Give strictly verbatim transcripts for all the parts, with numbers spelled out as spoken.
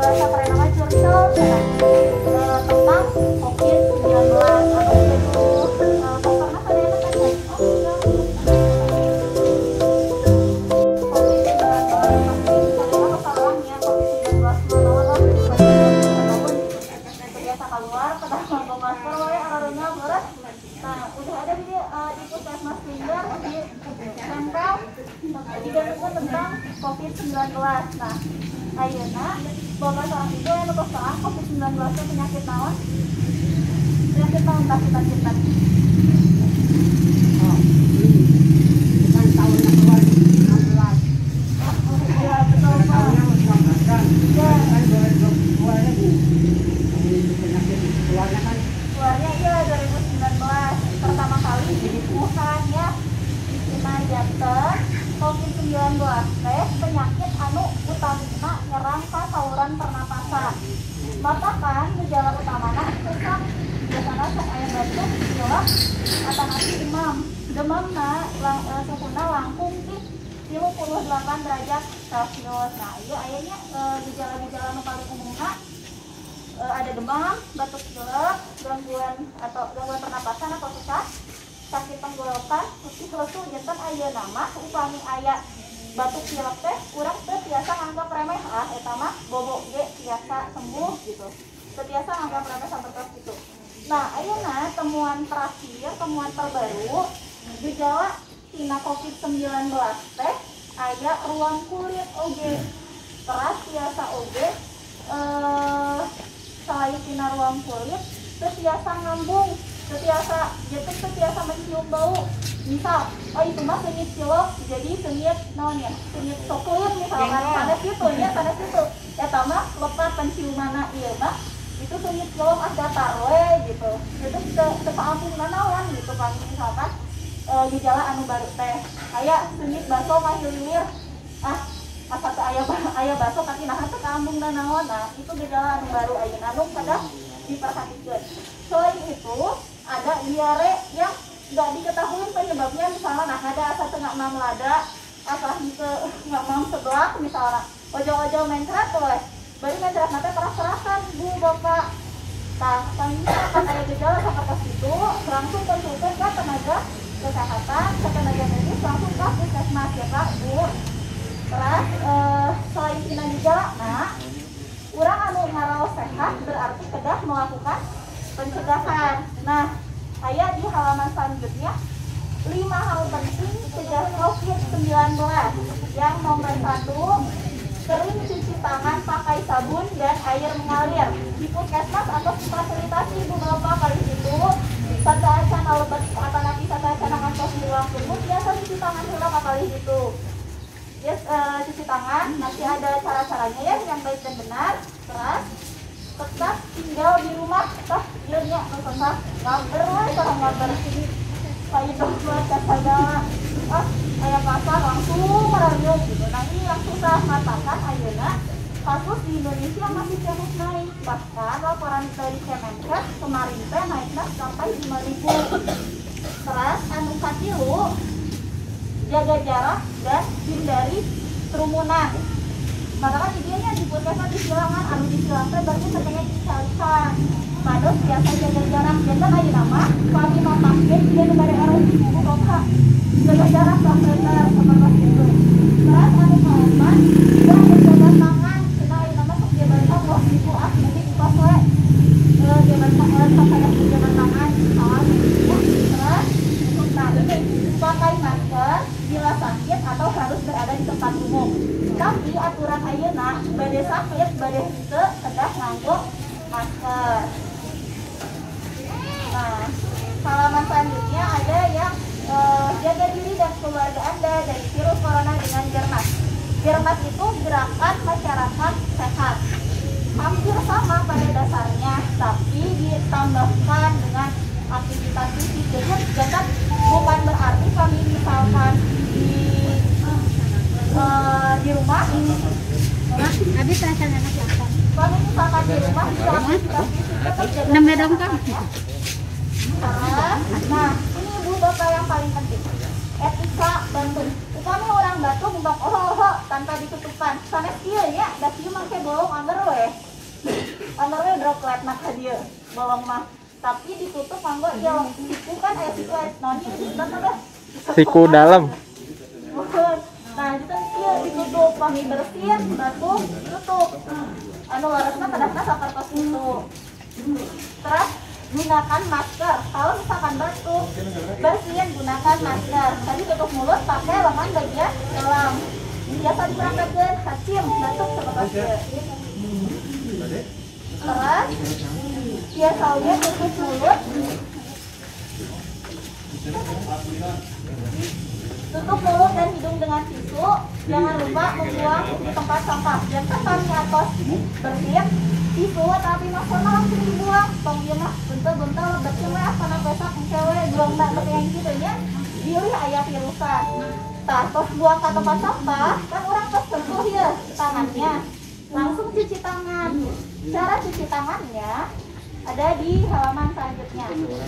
bahasa keren nama Churchill uh, tentang covid sembilan belas atau itu uh, pokoknya pada yang kan oh enggak covid sembilan belas karena kesalahannya covid sembilan belas menolong biasa keluar pada mau masker wae araruna beres. Nah udah ada di uh, di puskesmas Slinger di tempel digantung tentang covid sembilan belas. Nah ayeuna bapak saat itu yang nutup soal covid sembilan belas itu penyakit naon? Penyakit naon tak kita kita. Oh, bukan tahun dua ribu enam belas. Ya betul Pak. Ya. Keluarnya kan Keluarnya iya dua ribu sembilan belas pertama kali di Wuhan ya. Di Cina janten covid sembilan belas teh penyakit anu utamina nyerang ka saluran pernapasan. Maka kan gejala utamana sesak, biasana aya batuk, pilek, atau nanti demam. Demamna lang, e, suhuna langkung ti tilu puluh delapan derajat Celcius. Nah, ieu ayanya e, gejala-gejala nu paling umumna e, ada demam, batuk pilek, gangguan atau gangguan pernapasan atau sesak, sakit tenggorokan, putih lesu janten ayeuna mah upami aya batuk pilek teh urang teh biasa nganggap remeh ah eta mah bobo ge biasa sembuh gitu. Teu biasa nganggap remeh sapertos gitu. Nah, ayeuna temuan terakhir, temuan terbaru gejala tina covid sembilan belas teh aya ruam kulit oge. Keras biasa oge eh selain tina ruam kulit teu biasa ngambung, teu biasa jeung teu biasa mencium bau. Misal, oh itu mah sengit cilok, jadi sengit naon ya, sengit sokun misalkan, sanes gitu ya, sanes gitu. Ya tamah lepat penciumanna ieu mah itu sengit cilok ah datar we gitu. Jadi teu paampun nanaon gitu kan misalkan e, gejala anu baru teh. Aya sengit baso ngahililir. Ah, asa teu aya aya baso kaki naha teu kaambung nanaon. Nah, itu gejala anu baru ayeuna anu kada diperhatikeun. Selain itu, ada diare yang nggak diketahui penyebabnya, misalnya nah ada asa tengah mam lada, asa henteu nggak mam sebelah misalnya ojo-ojo mencret tuh baru mencret nanti keras-kerasan bu bapak. Nah kalau misalkan ada gejala seperti itu langsung konsultasi ke tenaga kesehatan, ke tenaga medis, langsung ke puskesmas ya Pak Bu. Terus eh, selain tina gejala, nah urang anu ngaraos sehat berarti kedah melakukan pencegahan. Nah aya di halaman selanjutnya lima hal penting cegah covid sembilan belas. Yang nomor satu, sering cuci tangan pakai sabun dan air mengalir. Di puskesmas atau fasilitasi beberapa kali itu satu acan albat atau nanti satu acan ngantos di ruang tunggu biasa cuci tangan heula kali itu. Yes, uh, cuci tangan nanti ada cara-caranya ya yang baik dan benar. Terus tetap tinggal di rumah, tah ieu nya nu susah ngaber we sareng ngaber sini. Saya dompet kasaga ah aya pasar langsung marariung gitu. Nah ini yang susah katakan ayeuna kasus di Indonesia masih terus naik. Bahkan laporan dari Kemenkes kemarin teh naiknya sampai lima ribu. Terus anu katilu jaga jarak dan hindari kerumunan. Maka kan ideanya di puskesmas di silangan, anu di silang teh berarti setengah dicalikan. Padahal biasa jaga jarak, jantan aja nama kami memakai dia kepada orang di buku kota jaga jarak sampai seperti itu. Terus anu kawan juga menjaga tangan, kita aja nama sok dia bantah wah ibu ah nanti pas we dia bantah sampai yang jaga tangan salah ya. Terus untuk tadi pakai masker bila sakit atau harus berada di tempat umum. Tapi aturan ayeuna bade sakit bade henteu kedah nganggo masker. Nah, halaman selanjutnya ada yang uh, jaga diri dan keluarga Anda dari virus corona dengan Germas. Germas itu gerakan masyarakat sehat. Hampir sama pada dasarnya, tapi ditambahkan dengan aktivitas fisik. Jadi bukan berarti kami misalkan di Uh, di rumah ini habis rasanya anak siapa? Kami misalkan di rumah bisa aktivitas fisik tetap jaga dong kan? Nah, ini ibu bapak yang paling penting etika bantu. Kami orang batu bukan oh oh tanpa ditutupan. Sanes kieu nya, da kieu mangke bolong anger we. Anornya droplet nak dia bolong mah. Tapi ditutup mangga dia siku kan aya siku nonnya disebut ada Siku dalam. Nah, itu dia ditutup kami bersihin batu tutup. Anu laresna kadang-kadang sapertos itu. Terus gunakan masker. Kalau misalkan batuk, bersihin gunakan masker. Tadi tutup mulut pakai lengan bagian dalam. Biasa dipraktekkan hacim batuk seperti itu. Terus biasanya tutup mulut. Tutup mulut dan hidung dengan tisu. Jangan lupa membuang di tempat sampah. Jangan kami atas bersih tisu tapi maksudnya langsung dibuang. Tong dia mah bentar-bentar lebatnya mah karena besok cewek buang mbak yang gitu nya. Diri ayah virusan. Tah, tos buang ke tempat sampah kan orang tos sentuh ya tangannya. Langsung cuci tangan. Cara cuci tangannya ada di halaman selanjutnya.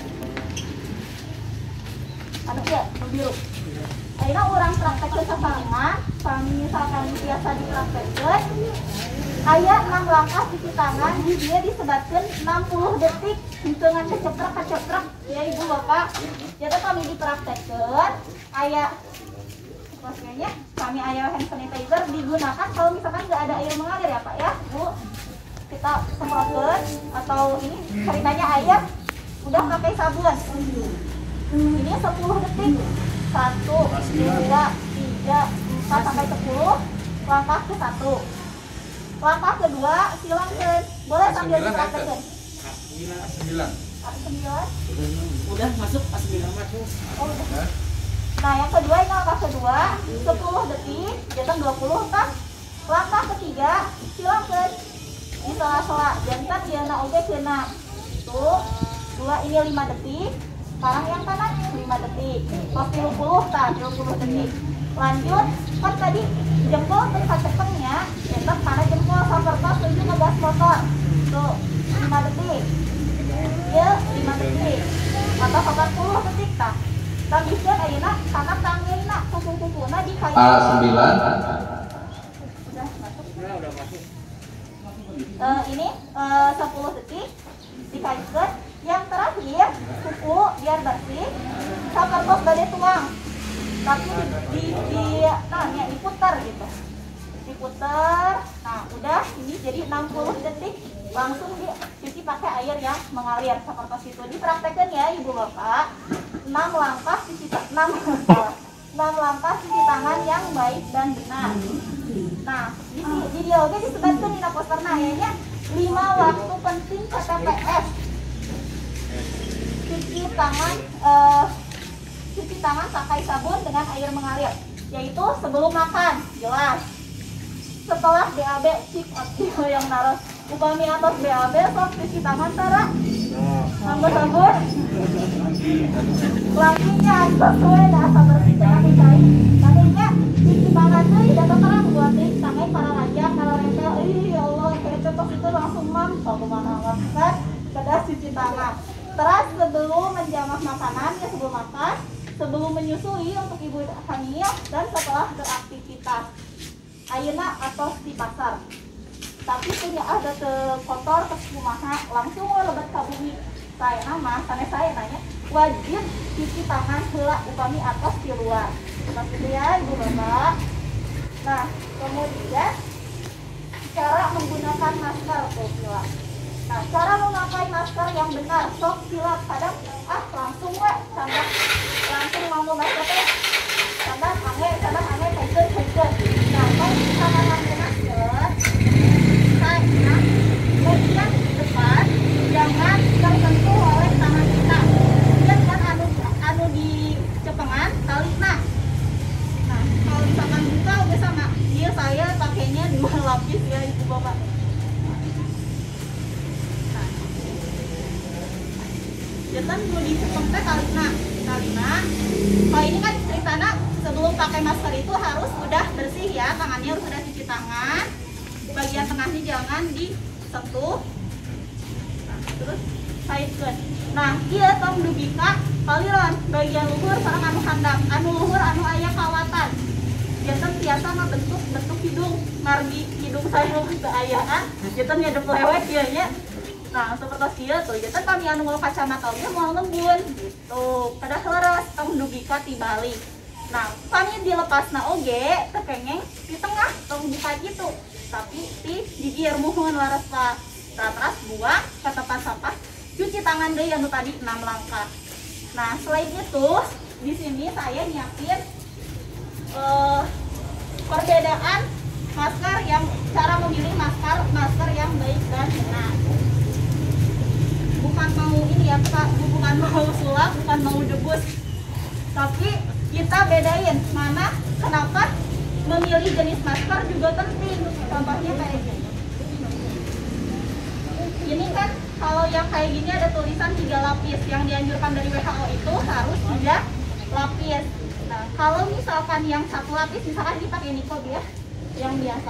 Anu ya, biru. Akhirnya orang praktekkan sesarangan, kami misalkan biasa dipraktekkan, ayat enam langkah cuci tangan, dia disebatkan enam puluh detik, hitungan keceprek-keceprek, ya ibu bapak. Jadi kami dipraktekkan, ayat, maksudnya kami ayat hand sanitizer digunakan kalau misalkan nggak ada air mengalir ya pak ya, bu. Kita semprotkan, atau ini ceritanya ayat, udah pakai sabun. Ini sepuluh detik. Satu, dua, tiga, empat sampai sepuluh. Langkah ke satu. Langkah kedua silangkan. Boleh sambil dipraktekan. sembilan. Sembilan. Udah masuk pas bilang masuk. Oh, udah. Nah yang kedua ini langkah kedua sepuluh detik. Jantan dua puluh kan. Langkah ketiga silangkan. Di sela-sela. Jantan dia na oke kena. Tuh. Dua ini lima detik. Sekarang yang kanan lima detik. Pas tiga puluh tak dua puluh detik. Lanjut, kan tadi jempol tempat cepetnya, tetap karena jempol sapertos tujuh ngegas motor. Tuh, lima detik. Ya, lima detik. Atau empat puluh detik tak. Tambahkan ayeuna karena tangeuna kuku-kukuna di kayu. A sembilan. Udah masuk. Udah udah masuk. Uh, ini uh, sepuluh detik dikaitkan. Yang terakhir kuku biar bersih sapertos badai tuang tapi di di nah ya diputar gitu diputar. Nah udah ini jadi enam puluh detik langsung dicuci pakai air yang mengalir sapertos itu. Dipraktekkan ya ibu bapak. Enam langkah cuci enam enam langkah cuci tangan yang baik dan benar. Nah di di dia oke disebutkan di poster nayanya lima waktu penting K T P S. Cuci tangan uh, cuci tangan pakai sabun dengan air mengalir, yaitu sebelum makan jelas, setelah B A B cik aktif yang naros upami atas B A B sok cuci tangan tara nambah sabun lakinya sesuai asa bersih dengan dicai tadinya cuci tangan tuh datang terang buat cuci tangan para raja para raja ih ya Allah kayak contoh itu langsung mantap kemana kan kada cuci tangan. Terus sebelum menjamah makanan ya sebelum makan, sebelum menyusui untuk ibu hamil dan setelah beraktivitas ayeuna atau di pasar. Tapi punya ada ke kotor ke kumaha langsung lebat ka bumi. Saya nama, sana saya nanya wajib cuci tangan heula upami atas di luar. Seperti itu ya ibu bapak. Nah kemudian cara menggunakan masker tuh heula. Nah, cara memakai masker yang benar, sok silap kadang ah langsung we, kadang langsung mau masker teh, kadang aneh, kadang aneh kayak gitu. Nah, kalau kita memakai masker, saya bagian depan jangan tersentuh oleh tangan kita. Dan kan anu anu di cepengan tali nah. Nah, kalau misalkan buka udah sama, dia saya pakainya dua lapis ya ibu bapak. Jantan dulu di cepengnya kalina, kalina. Kalau ini kan ceritanya sebelum pakai masker itu harus udah bersih ya, tangannya harus udah cuci tangan. Bagian tengahnya jangan disentuh. Nah, terus kaitkan. Nah, dia tong dubika kaliran bagian luhur sareng anu handap, anu luhur anu aya kawatan. Jantan biasa mah bentuk bentuk hidung, margi hidung. untung saya mau keayaan kita nyadep lewat ya nya. Nah seperti itu tuh kita kami anu mau kacamata oge mau ngembun gitu kada leres tong dugi ka tibalik. Nah kami dilepasna oge tekengeng di tengah tong buka gitu tapi ti digir muhun laras pa teras buang ke tempat sampah cuci tangan deh yang tadi enam langkah. Nah selain itu di sini saya nyiapin uh, perbedaan masker yang cara memilih masker masker yang baik dan benar. Bukan mau ini ya Pak, bukan mau sulap, bukan mau debus, tapi kita bedain mana kenapa memilih jenis masker juga penting. Contohnya kayak gini. Ini kan kalau yang kayak gini ada tulisan tiga lapis, yang dianjurkan dari W H O itu harus tiga lapis. Nah, kalau misalkan yang satu lapis, misalkan kita pakai niqab ya, yang biasa.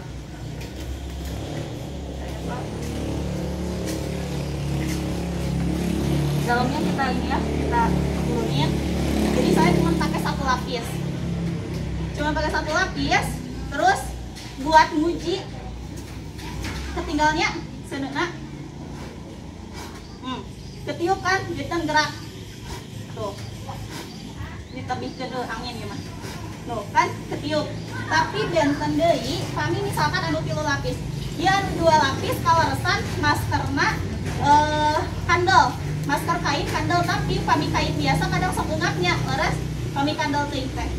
Dalamnya kita ini ya, kita turunin. Jadi saya cuma pakai satu lapis, cuma pakai satu lapis. Terus buat nguji, ketinggalnya senena, hmm, ketiup kan, jadi gerak, tuh. Ini tebih ke angin ya mas, no kan ketiup. Tapi benten deui kami misalkan anu tilu lapis, dia anu dua lapis kalaresan maskerna eh, kandel, masker kain kandel, tapi kami kain biasa kadang sepungaknya leres kami kandel teuing teh.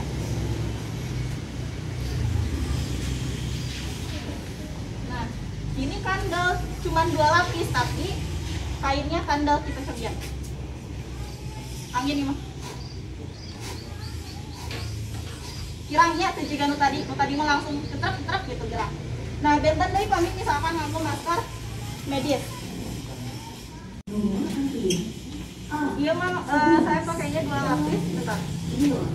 Nah ini kandel cuma dua lapis tapi kainnya kandel kita kerja angin nih mah. Kirangnya tuh juga nu tadi, nu tadi mah langsung ketrek-ketrek gitu gerak. Nah, benten deui pamit misalkan nganggo masker medis. Iya mah uh, saya pakainya dua lapis, bentar. Nah,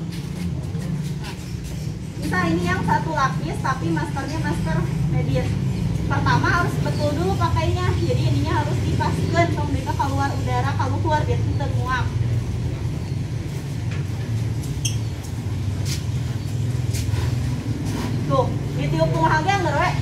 misal ini yang satu lapis tapi maskernya masker medis. Pertama harus betul dulu pakainya, jadi ininya harus dipaskeun tong mereka keluar udara keluar biar kita nguap. Tuh, ditiup kumaha geus we.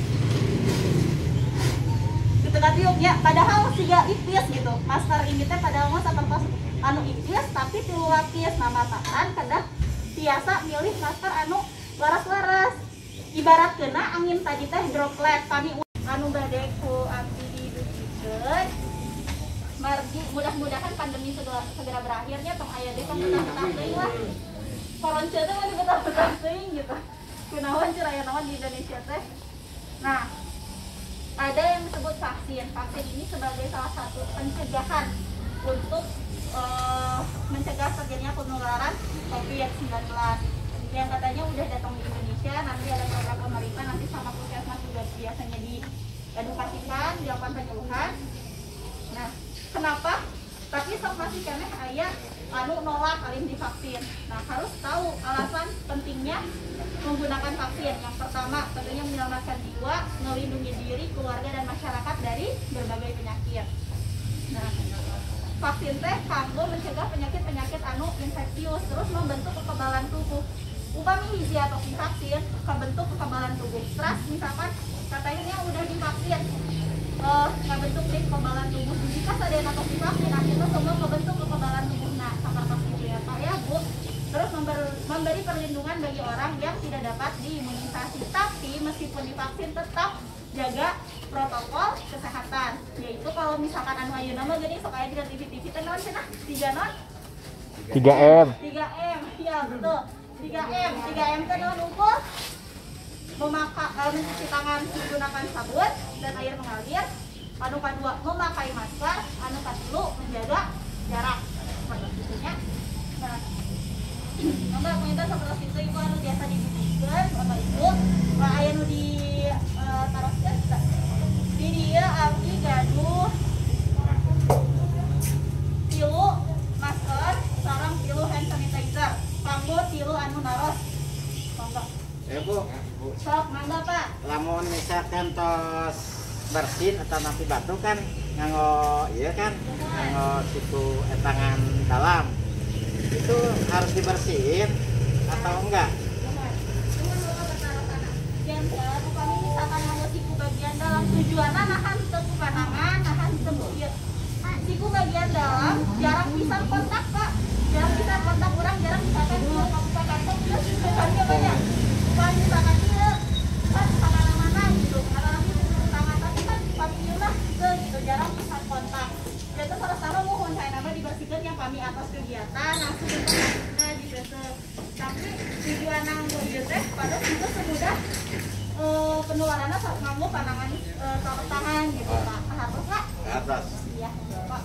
Gitu kan tiupnya, padahal siga ipis gitu. Masker ini teh padahal mah sapertos anu ipis tapi tilu lapis. Nah, mataan kada biasa milih masker anu laras-laras. Ibarat kena angin tadi teh droplet kami anu bade ku abdi didukikeun. Margi mudah-mudahan pandemi segera, segera berakhirnya tong aya deui kan betah-betah deui lah. Koronce teh mah betah-betah teuing gitu. Kunaon ceraya naon di Indonesia teh. Nah, ada yang disebut vaksin. Vaksin ini sebagai salah satu pencegahan untuk uh, mencegah terjadinya penularan covid sembilan belas. Yang katanya udah datang di Indonesia, nanti ada program pemerintah, nanti sama puskesmas juga biasanya diedukasikan, dilakukan penyuluhan. Nah, kenapa? Tapi sok masih kene aya anu nolak alim divaksin. Nah, harus tahu alasan pentingnya menggunakan vaksin. Yang pertama, tentunya menyelamatkan jiwa, melindungi diri, keluarga dan masyarakat dari berbagai penyakit. Nah, vaksin teh kanggo mencegah penyakit-penyakit anu infeksius, terus membentuk kekebalan tubuh. Upami hiji atau divaksin, kebentuk kekebalan tubuh. Terus misalkan katanya udah divaksin, Uh, bentuk deh kekebalan tubuh. Jika sadayana atau divaksin akhirnya semua kebentuk kekebalan tubuh. Nah, seperti itu ya Pak ya Bu. Terus member, memberi perlindungan bagi orang yang tidak dapat diimunisasi. Tapi meskipun divaksin tetap jaga protokol kesehatan. Yaitu kalau misalkan anu ayeuna mah geuning sok aya di T V-T V teh naon cenah? tiga non? tiga M. tiga M. Iya, betul. tiga M. tiga M teh naon ukur? Memakai mencuci tangan menggunakan sabun dan air mengalir. Anu kedua memakai masker. Anu ketilu menjaga jarak. Seperti itunya. Nah, Mbak minta seperti itu ibu anu biasa dibuktikan apa itu? Pak aya nu di uh, taroskeun kita. Di dia abdi gaduh tilu masker sareng tilu hand sanitizer. Kanggo tilu anu naros. Monggo. Ya Bu, Sok, mangga Pak. lamun misalkan tos bersin atau nanti batu kan nganggo iya kan nganggo situ etangan dalam itu harus dibersihin atau enggak? Jangan lupa kami bisa kontak Pak, jarang bisa kontak orang, jarang misalkan dia buka kantong terus misalkan dia banyak bukan misalkan dia kan tanggal mana gitu atau nanti tanggal tapi kan kami mah gitu jarang bisa kontak. Jadi sama-sama mohon saya nama dibersihkan yang kami atas kegiatan langsung berkontak di desa. Tapi tujuan nang ieu teh pada itu semudah Uh, penularannya saat kamu pandangan uh, sarung tangan gitu Pak. Harus Pak? Atas. Iya Pak.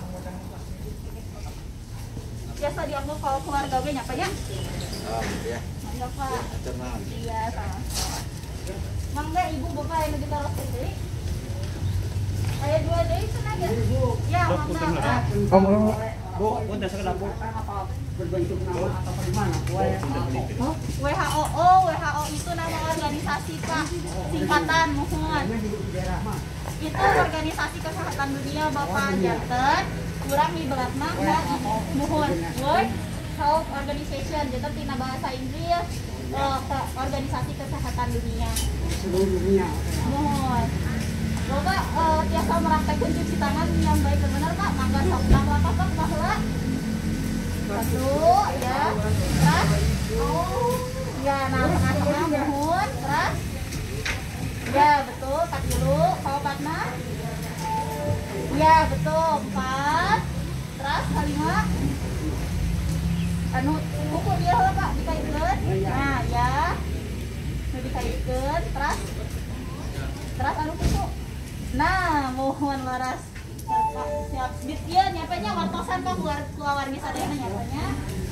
Biasa diambil kalau keluarga gue nyapa ya? Oh iya. Iya Pak. Tenang. Iya sama-sama. Mangga ibu bapak yang kita harus beli. Ayah dua deh senang ya? Ya mangga Pak. Om, om. Bu, udah saya dapur. Berbentuk nama atau bagaimana? W H O O, W H O itu nama organisasi Pak, singkatan mohon. Itu organisasi kesehatan dunia Bapak janten, kurang di beratna mohon. World Health Organization, janten tina bahasa Inggris, uh, organisasi kesehatan dunia. Seluruh dunia. Mohon. Bapak uh, biasa meraktekkan cuci tangan yang baik dan benar Pak, mangga sabun apa Pak bahwa satu ya, terus oh ya, nah tengahnya mohon, terus ya betul, empat dulu, kalau empatnya ya betul, empat terus kelima anu, buku dia lah Pak, dikaitkan nah ya dikaitkan, terus terus anu buku nah, mohon laras siap dia nyapanya wartosan Pak keluar keluar di sadayana nyapanya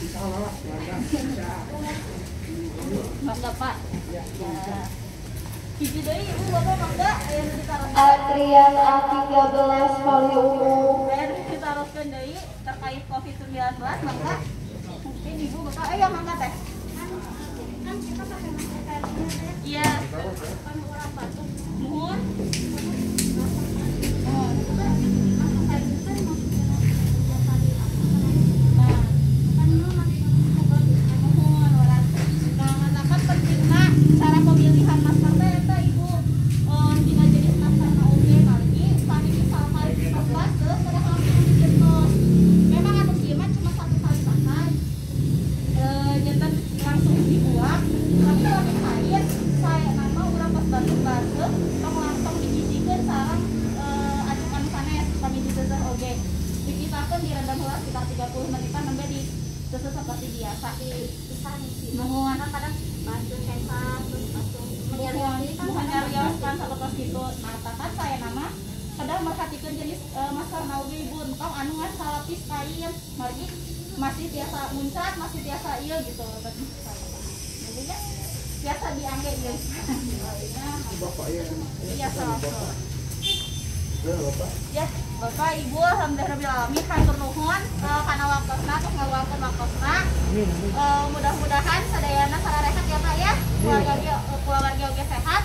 mangga Pak ya hiji deui ibu bapak mangga aya nu ditaruhkeun Adrian A tiga belas Poli Ungu aya nu ditaruhkeun deui terkait covid sembilan belas mangga mungkin ibu bapak eh ya mangga teh kan kita pakai masker iya kan orang batuk mohon cara pemilihan masker teh eta ibu oh dina jenis masker na oge kali kami misal kali masker terus kada kami dijentos memang anu kieu mah cuma satu kali pakai eh jantan langsung dibuang tapi kami lain saya nama urang pas batuk-batuk tong langsung dijijikeun sareng eh anu anu sanes kami dijejer oge dikitakeun direndam heula sekitar tiga puluh menitan nembe di sesuai seperti biasa bisa nih mohon kadang baju sensor terus langsung mohon nyarioskan selepas itu nah kan saya nama kadang merhatikan jenis uh, masker nauge ibu entong anu ngan salapis kain mari masih biasa muncat masih biasa iya gitu jadi kan biasa diangge iya Bapak ya. biasa ya Bapak Ibu alhamdulillah alamin hatur nuhun uh, kana waktosna tos ngaluangkeun waktosna uh, mudah-mudahan sadayana sararehat ya Pak ya keluarga keluarga oge sehat